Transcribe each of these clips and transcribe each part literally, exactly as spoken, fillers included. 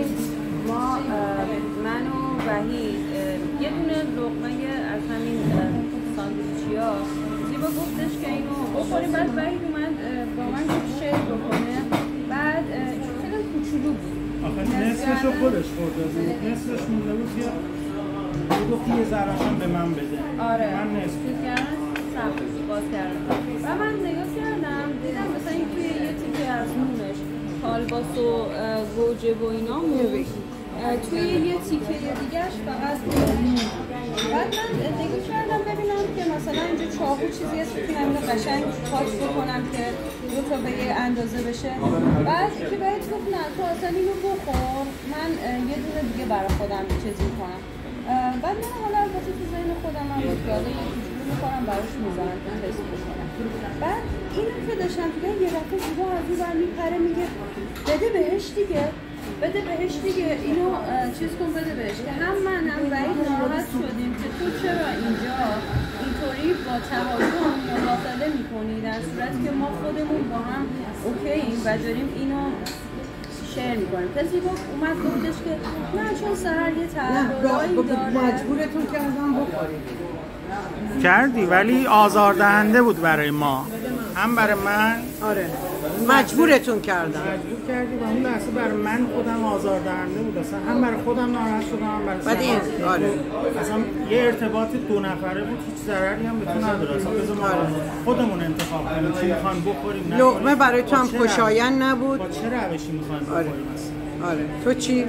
ببینید ما من و وحید یه دونه لقمه از همین ساندویچیا زیبا گفتش که اینو بخوریم، بعد وحید اومد با من شیر بکنه، بعد خیلی کوچولو بود. آخه نصفشو خودش خورده بود، نصفش مونده بود که گفت یه ذره‌شم به من بده. آره من نصف کردم سخت باز کردم و من نگاه کردم دیدم مثلا این توی یه تیکه از نونش کالباس و گوجه و اینا موند، توی یه تیکه دیگهش فقط نون. بعد من نگاه کردم ببینم که مثلا اینجا چاقو چیزی هست که اینو قشنگ کات بکنم که دو تا به یه اندازه بشه. بعد که بهت گفت نه تو اصلا اینو بخور، من یه دونه دیگه برای خودم چیز میکنم. بعد من حالا البته تو ذهن خودم هم بود که حالا یه کوچولو میکنم براش میزنم که تست بکنم. بعد اینو که داشتم دیگه یه دفعه زیبا از اون بر میپره میگه بده بهش دیگه، بده بهش دیگه، اینو چیز کن بده بهش. که هم من هم وحید ناراحت شدیم که تو چرا اینجا اینطوری با تهاجم مداخله میکنی در صورتی که ما خودمون با هم اوکییم و داریم اینو شیر میکنیم. کسی با اومد گفتش که نه چون سهر یه تحولایی داره مجبورتون کردم بخوریم. کردی ولی آزاردهنده بود برای ما، هم برای من. آره مجبورتون کردم. مجبور کردی و اون لحظه برای من خودم آزاردهنده بود، اصلا هم برای خودم ناراحت شدم هم برای سهر. آره اصلا یه ارتباط دو نفره بود، هیچ ضرری هم به تو نداره. اصلا بذار ما خودمون انتخاب کنیم چی می‌خوایم بخوریم. لقمه برای تو هم خوشایند نبود. با چه روشی می‌خوایم بخوریم اصلا؟ آره تو چی؟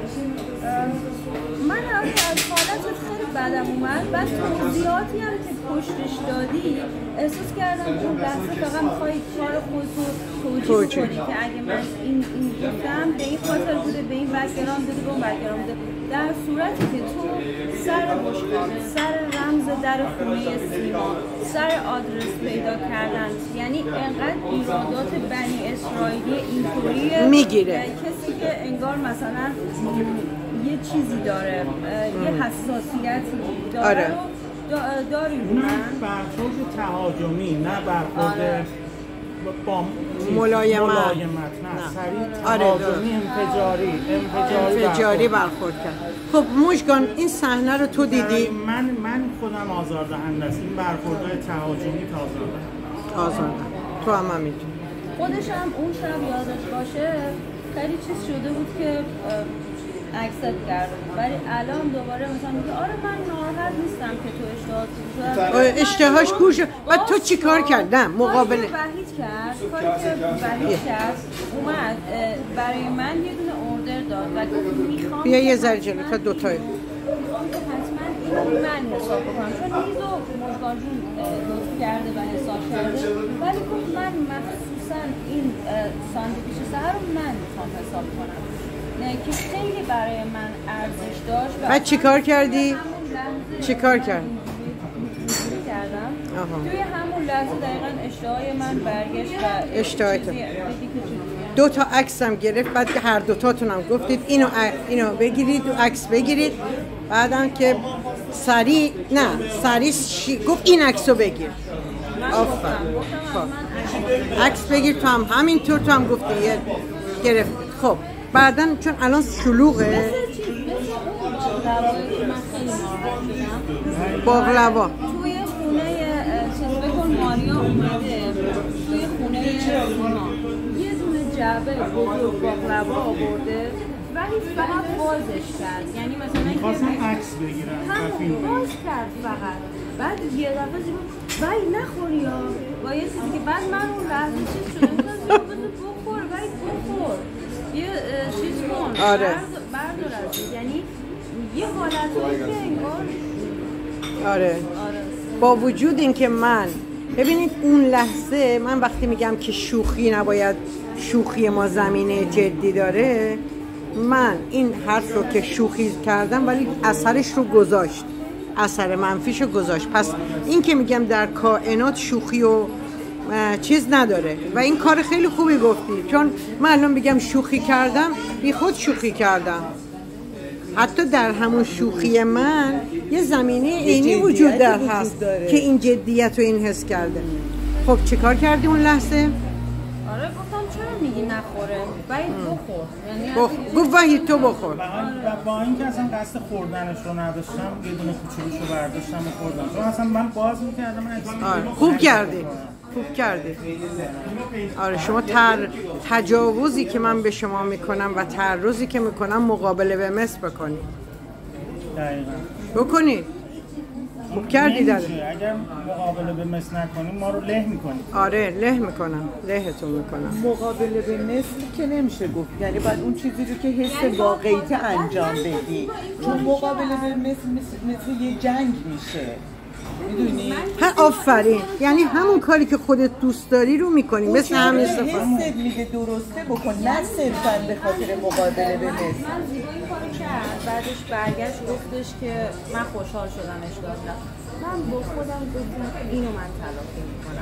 من از حالتت خیلی بدم اومد. بعد توضیحاتی هم که پشتش دادی احساس کردم اون لحظه فقط میخوای کار خودتو توجیه کنی که اگه من این این گفتم به این خاطر بوده، به این بک‌گراند بوده، به اون بک‌گراند بوده، در صورتی که تو سر بشقابه، سر رمز در خونه سیما، سر آدرس پیدا کردن، یعنی انقدر ایرادات بنی اسرائیلی اینطوریه میگیره کسی که انگار مثلا یه چیزی داره، یه حساسیتی داره. آره. داریم نه برخورد تهاجمی، نه برخورد آره. با ملایمت، ملایمت نه سریع آره تهاجمی، انفجاری انفجاری, انفجاری برخورد کرد. خب مژگان این صحنه رو تو دیدی؟ من من خودم آزاردهنده است، این برخوردهای تهاجمی آزاردهنده. آزاردهنده تو هم هم میدونی. خودش هم اون شب یادش باشه خیلی چیز شده بود که اکسپت کرده بود، ولی الان دوباره مثلا میگه آره من ناراحت نیستم که تو اشتهات شد. اشتهاش کور شد. و تو چی کار کرد؟ نه مقابله وحید کرد، کاری که وحید کرد اومد برای من یه دونه اوردر داد و گفت میخوام بیا یه ذره جلو تا دوتایی میخوام که حتما اینو من حساب بکنم، چون میزو مژگان جون لطف کرده و حساب کرده، ولی گفت من مخصوصا این ساندویچ سهر رو من میخوام حساب کنم که خیلی برای من ارزش داشت. بعد چی کار کردی؟ چی کار کرد؟ کردم توی همون لحظه دقیقا اشتهای من برگشت و اشتهای تو دو تا عکس هم گرفت. بعد که هر دوتاتون هم گفتید اینو اینو بگیرید و عکس بگیرید. بعدم که سریع نه سریع شی... گفت این عکس رو بگیر. آفرین. خب عکس بگیر تو هم همینطور تو هم گفتی گرفت. خب بعدن چون الان شلوغه باقلوا توی خونه چیز بکن ماریا اومده توی خونه سیما یه دونه جعبه بزرگ باقلوا آورده ولی فقط بازش کرد، یعنی مثلا می‌خواستم عکس بگیرم همون باز کرد فقط. بعد یه دفعه زیبا وای نخوری یا با یه چیزی که بعد من اون لحظه چیز شده بودم بخور وای بخور یه چیز کن آره. بردار از یعنی یه حالتایی که انگار آره. آره با وجود اینکه من ببینید اون لحظه من وقتی میگم که شوخی نباید شوخی ما زمینه جدی داره، من این حرف رو که شوخی کردم ولی اثرش رو گذاشت، اثر منفیش رو گذاشت. پس این که میگم در کائنات شوخی و چیز نداره و این کار خیلی خوبی گفتی، چون من الان بگم شوخی کردم بی خود شوخی کردم. حتی در همون شوخی من یه زمینه عینی وجود در هست داره. که این جدیت رو این حس کرده. خب چه کار کردی اون لحظه؟ آره گفتم چرا نمیگی نخوره ولی بخور یعنی بخ... گفت وحید تو بخور. و با اینکه اصلا قصد خوردنش رو نداشتم یه دونه کوچولوشو برداشتم و خوردم، چون اصلا من باز میکردم آره خوب کردی خوب کردی. آره شما تر... تجاوزی که من به شما میکنم و تعرضی که میکنم مقابله به مثل بکنی. دقیقاً بکنی. خوب کردی داره. اگر مقابله به مثل نکنیم ما رو له میکنیم. آره له میکنم، لهتون میکنم. مقابله به مثل که نمیشه گفت، یعنی باید اون چیزی رو که حس واقعیت انجام بدی، چون مقابله به مثل مثل, مثل یه جنگ میشه، میدونی؟ ها آفرین، یعنی همون کاری که خودت دوست داری رو میکنی، مثل همین استفاده. حست میگه درسته بکن، نه صرفا به خاطر مقابله به مثل. من زیبا این کارو کرد، بعدش برگشت گفتش که من خوشحال شدم اشکال نداره. من با خودم گفتم اینو من تلافی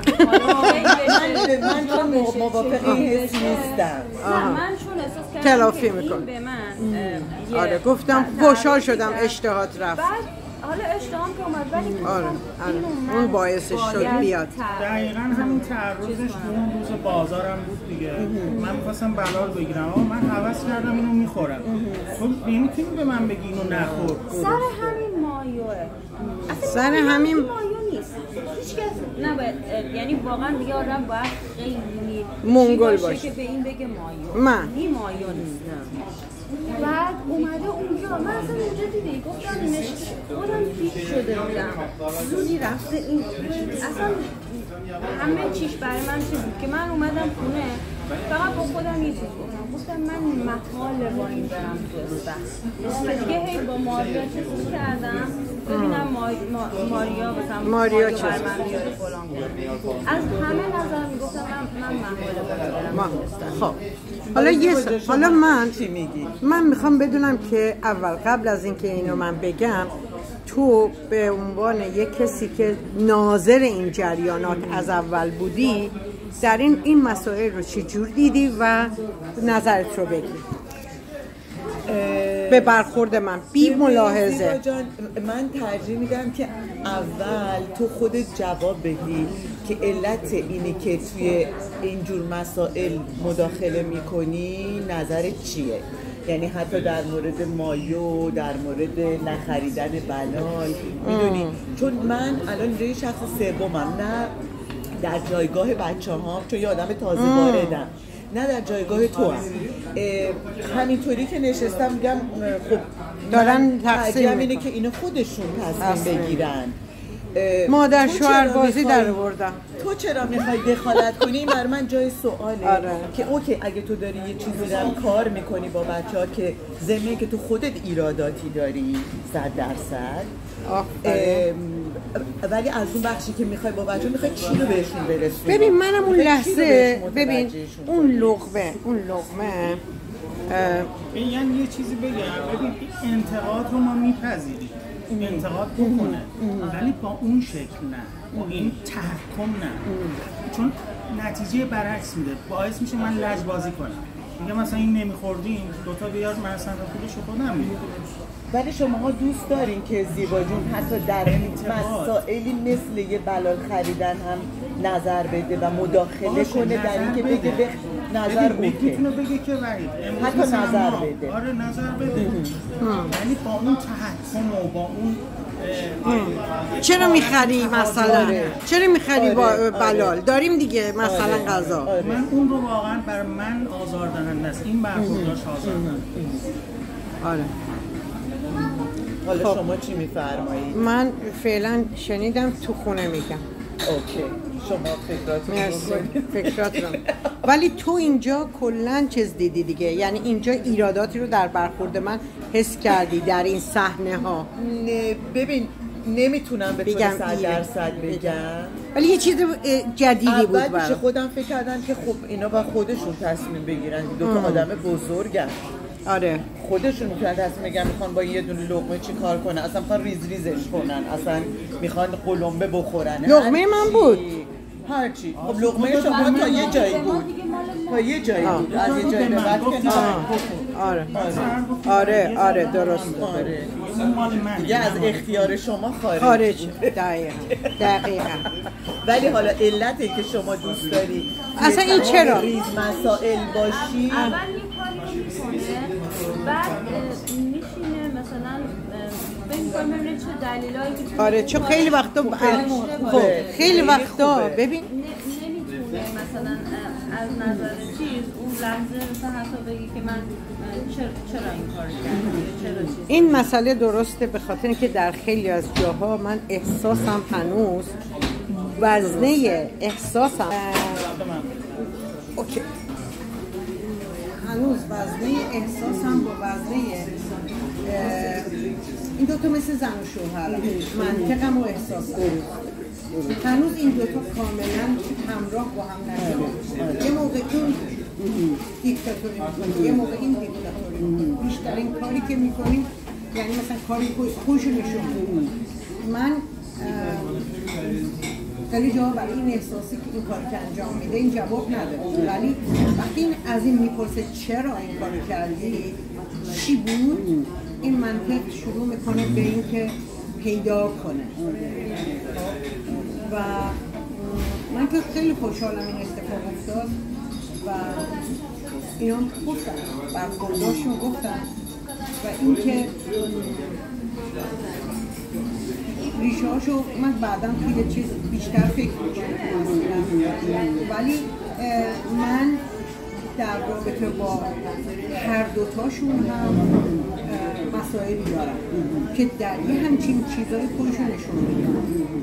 میکنم. من چون موافق این حس نیستم. نه من چون احساس کردم تلافی که این میکن. به من آره گفتم خوشحال شدم اشتهات رفت. حالا اشتهام که اومد ولی آره آره اون باعثش شد بیاد. دقیقاً همین تعرضش تو اون روز بازارم بود دیگه. من می‌خواستم بلال بگیرم اما من حوض کردم اینو میخورم. تو نمیتونی به من بگی اینو نخور. سر همین مایوه. سر همین مایو نیست. هیچ کس نباید، یعنی واقعا دیگه آدم باید خیلی منگل باشه که به این بگه مایو. من این مایو نیست. بعد اومده اونجا، من اصلا اونجا دیدی گفتم نشت خودم پیش شده بودم زودی رفته این اصلا همه چیش برای من چیز بود که من اومدم خونه فقط با خودم یه چیز گفتم گفتم من محال با این برم تو استخ دیگه هی با ماریا چیز کردم ببینم ماریا مثلا ماریا چیز بر من بیاره فلان از همه نظر میگفتم من من محال با این برم خب حالا یه حالا من من میخوام بدونم که اول قبل از اینکه اینو من بگم تو به عنوان یک کسی که ناظر این جریانات از اول بودی در این این مسائل رو چه جور دیدی و نظرت رو بگی به برخورد من بی ملاحظه. من ترجیح میدم که اول تو خودت جواب بدی که علت اینی که توی اینجور مسائل مداخله میکنی نظرت چیه، یعنی حتی در مورد مایو، در مورد نخریدن بلال، میدونی؟ چون من الان روی شخص سومم، نه در جایگاه بچه ها چون یه آدم تازه واردم، نه در جایگاه تو هم. همینطوری که نشستم میگم خب دارن تقسیم اینه که اینو خودشون تصمیم بگیرن. مادر شوهر بازی در آوردم. تو چرا میخوای دخالت کنی؟ بر من جای سواله. آره. که اوکی اگه تو داری یه چیزی رو کار میکنی با بچه‌ها که ضمن که تو خودت ایراداتی داری صد درصد، ولی از اون بخشی که میخوای با بچه‌ها میخوای چی رو بهشون برسونی؟ ببین منم اون لحظه ببین اون لقمه اون لقمه یعنی یه چیزی بگم، ببین انتقاد رو ما میپذیریم، انتقاد بکنه ولی با اون شکل نه، با این تحکم نه، چون نتیجه برعکس میده، باعث میشه من لجبازی کنم، میگم مثلا این نمیخوردیم دوتا بیار من اصلا پولش خودم میگم. ولی شماها دوست دارین که زیبا جون حتی در مسائلی مثل یه بلال خریدن هم نظر بده و مداخله کنه در این که بگه به نظر اوکی، میتونه بگه که وحید حتی نظر بده. آره نظر بده، یعنی با اون تحکم و با اون چرا میخری مثلا چرا میخری با بلال داریم دیگه مثلا غذا. من اون رو واقعا بر من آزاردهنده است، این برخورداش آزاردهنده. آره حالا شما چی میفرمایید؟ من فعلا شنیدم تو خونه میگم. اوکی شما فکراتون رو فکرات رو ولی تو اینجا کلا چیز دیدی دیگه، یعنی اینجا ایراداتی رو در برخورد من حس کردی در این صحنه ها. نه ببین نمیتونم به طور صد درصد بگم، ولی یه چیز جدیدی بود. اول پیش خودم فکر کردم که خب اینا با خودشون تصمیم بگیرن، دو تا آدم بزرگن. آره خودشون میتونن تصمیم بگیرن میخوان با یه دونه لقمه چی کار کنن، اصلا میخوان ریز ریزش کنن، اصلا میخوان قلمبه بخورن. لقمه من بود هرچی. خب لقمه شما تا یه جایی بود، تا یه جایی بود، از یه جایی به بعد که نه آره بعد سهر گفت آره یه آره ذره درست آره. درست. این مال منه. دیگه از اختیار شما خارج خارج دقیقا دقیقا ولی حالا علته که شما دوست داری اصلا این توی چرا؟ ریز مسائل باشی اول یه کاری میکنه بعد اه، میشینه مثلا اه، فکر کنم ببینه چه دلیلایی که آره چون خیلی وقتا ب- خوبه. خب خیلی وقتا خوبه. ببین ن- نمیتونه مثلا اه، از نظر چیز اون لحظه مثلا حتی بگی که من اه، چرا, چرا این کار کردم یا چرا چیز این مسئله درسته به خاطر اینکه در خیلی از جاها من احساسم هنوز وزنه احساسم اه، اوکی هنوز وزنه احساسم با وزنه اه، این دوتا مثل زن و شوهر منطقم و احساسم هنوز این دوتا کاملا همراه با هم نشده یه موقع اون دیکتاتوری میکنیم یه موقع این دیکتاتوری میکنیم بیشترین کاری که میکنیم یعنی مثلا کاری خوش نشون میدیم من اه، خیلی جا برای این احساسی که این کاری که انجام میده این جواب نداره ولی وقتی این از این میپرسه چرا این کاری کردی چی بود این منطق شروع میکنه به این که پیدا کنه و من که خیلی خوشحالم این اتفاق افتاد و اینا گفتن برخورداشون گفتن و اینکه ریشه هاشو من بعدا توی چیز بیشتر فکر میکنم ولی من در رابطه با هر دوتاشون هم مسائلی دارم که در یه همچین چیزای خودشون نشون میدن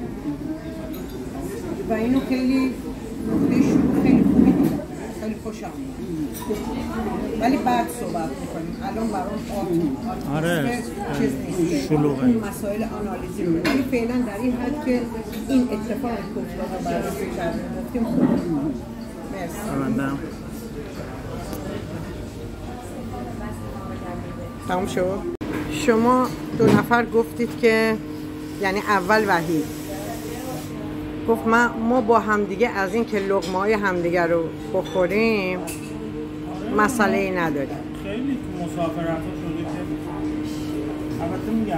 و اینو خیلی نقطه شروع خیلی خوبی دیدم خیلی خوشم ولی بعد صحبت میکنیم الان برام آت آره چیز نیست شلوغه این مسائل آنالیزی رو ولی فعلا در این حد که این اتفاق افتاد رو بررسی کردیم گفتیم خوب مرسی بندم تمام شد شما دو نفر گفتید که یعنی اول وحید گفت ما ما با همدیگه از این که لقمه های همدیگه رو بخوریم مسئله ای نداریم خیلی تو مسافرت ها شده که البته میگم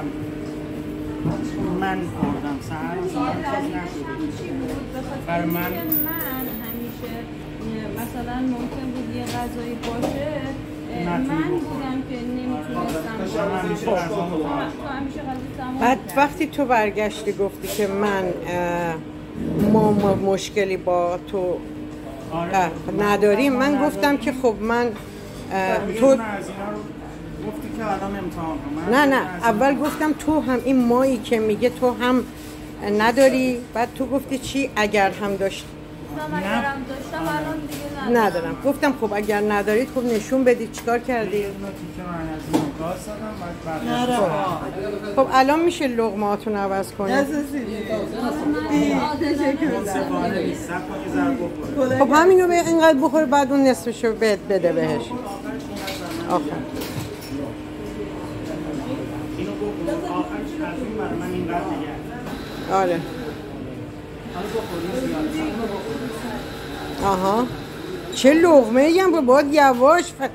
من خوردم سهر سهر چیز نشده برای من من همیشه مثلا ممکن بود یه غذایی باشه من بودم که نمیتونستم همیشه غذا تو همیشه غذا بعد وقتی تو برگشتی گفتی که من ما, ما مشکلی با تو آره. نداریم من گفتم که خب من تو از اینا رو گفتی که الان امتحان کنم نه نه اول گفتم تو هم این مایی که میگه تو هم نداری بعد تو گفتی چی اگر هم داشت اگرم داشتم الان دیگه ندارم ندارم گفتم خب اگر ندارید خب نشون بدید چیکار کردی یه دونه تیکه من از این گاز دادم بعد بعد خب الان میشه لقمه‌هاتون عوض کنید منصفانه نیست سب کن یه ذره بخوره خب همینو به اینقدر بخور بعد اون نصفشو بده بده بهش آخر اینو بخور آخرش از این برای من اینقدر دیگه آره آها چه لقمه ای هم که باید یواش ف...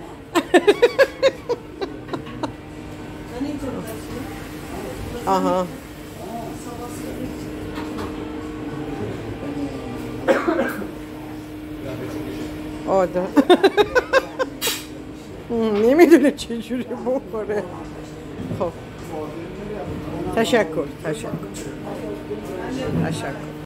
آها آده نمیدونه چجوری بخوره خب تشکر تشکر تشکر